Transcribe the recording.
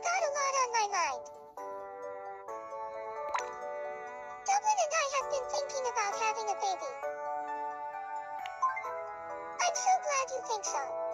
got a lot on my mind. Dublin and I have been thinking about having a baby. I'm so glad you think so.